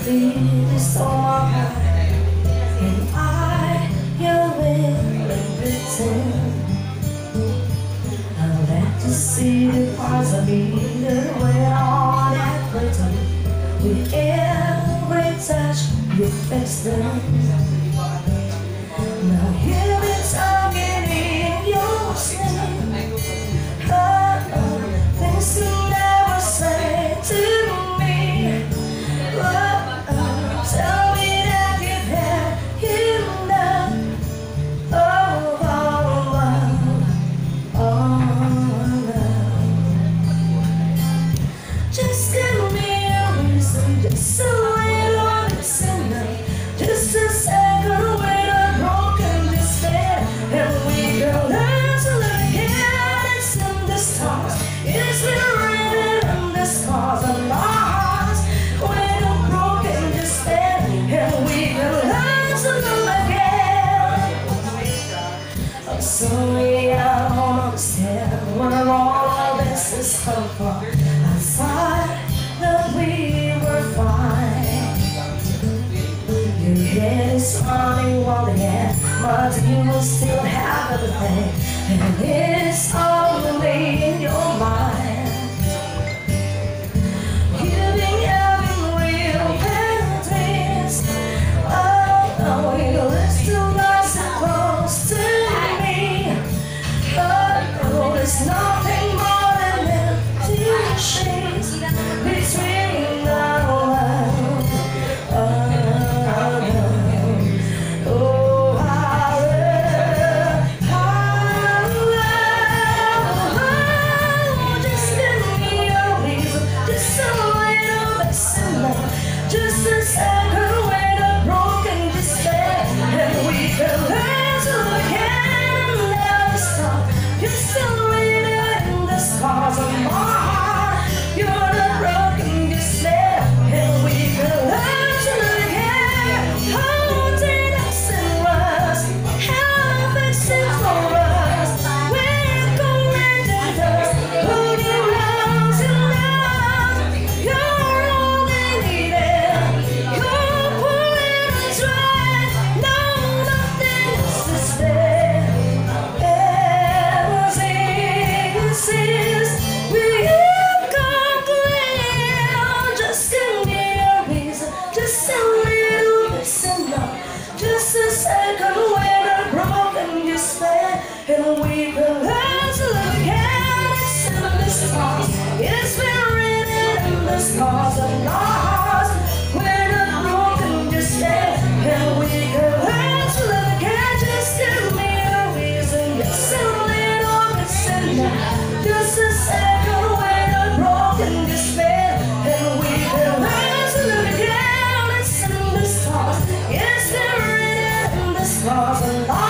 It is all my heart, and I, your will pretend. I like to see the parts of me that went on and pretend. With every touch, you fix them. Now hear me talking in your sleep. Things you never say to me. Tell me that you've had enough. Just give me a reason, just a little listener, just a second with a broken despair, and we can learn to live again. It's in the stars, it's been written in the scars of our hearts, with a broken despair, and we can learn to live again. I'm sorry, I don't understand where all of this is come from. I thought that we were fine. Your head is running wild again, but you will still have everything, and it's only in your mind. You've been having real bad dreams. Oh, you live too nice and close to me. Oh, there's nothing more than empty sheets between our love. Just give me a reason, just a little listener, just a second with a broken despair, and we can learn to look and never stop. You're still written in the scars of my heart. You're the broken despair, and we can learn to look again. Holding us and us, how fixing for us. We're going to dust, holding rounds and rounds. You're all they needed. You're pulling us right. No, nothing else is there. Everything seems we've gone clear. Just give me a reason, just a little listener, just a second with a broken despair, and we can learn to live again. It's in the stars, it's been written in the scars of our hearts, with a broken despair, and we can learn to live again. Just give me a reason, just a little listener, just a second with a broken despair, and we can learn to live again. It's in the stars, it's been written in the scars of our